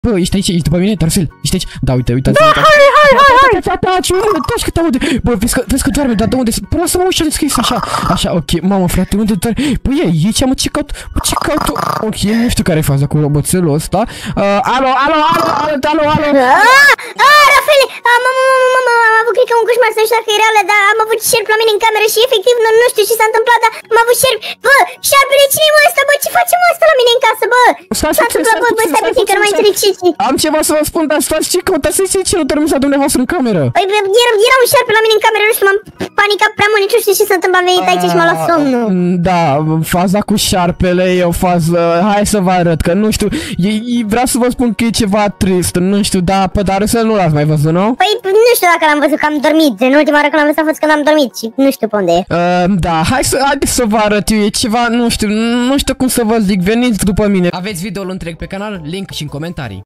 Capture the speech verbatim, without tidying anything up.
Bă, ești aici, ești după mine, Tarsel? Ești aici? Da, uite, uite. Da, hai, hai, hai, hai! Da, da, ce mă, taci că te aude. Bă, vezi că, vezi că doarme, dar de unde? Bă, lasă-mă ușa deschis, așa. Așa, ok, mamă, frate, unde doarme? Bă, e aici, mă, ce caut? Bă, ce caut? Ok, nu știu care e faza cu roboțelul ăsta. Alo, alo, alo, alo, alo, alo. Ah, Rafele, am avut, cred că un coșmar, să nu știu dacă e reală, dar am avut șerpi la mine în cameră și efectiv nu știu ce s-a întâmplat, dar am avut șerpi. Bă, șarpele, cine e ăsta, bă, ce face mă ăsta la mine în casă, bă? Ce s-a întâmplat, bă, bă, stai puțin că nu mai înțeleg ce. Am ceva să vă spun, dar stați ce căutați, să ziceți ce nu dormiți la dumneavoastră în cameră. Păi, era un șarpe la mine în cameră, nu știu, m-am panicat prea mult, nici nu știu ce s-a întâmplat, am venit aici și m-a luat somnul. Da, faza cu șarpele e o fază, hai să vă arăt, că nu știu, vreau să vă spun că e ceva trist, nu știu, da, pe dar să nu l-ați mai văzut, nu? Păi, nu știu dacă l-am văzut, că am dormit, în ultima oară când l-am văzut a fost când am dormit și nu știu pe unde e. Uh, da, hai să, haideți să vă arăt eu, e ceva, nu știu, nu știu cum să vă zic, veniți după mine. Aveți videoul întreg pe canal, link și în comentarii.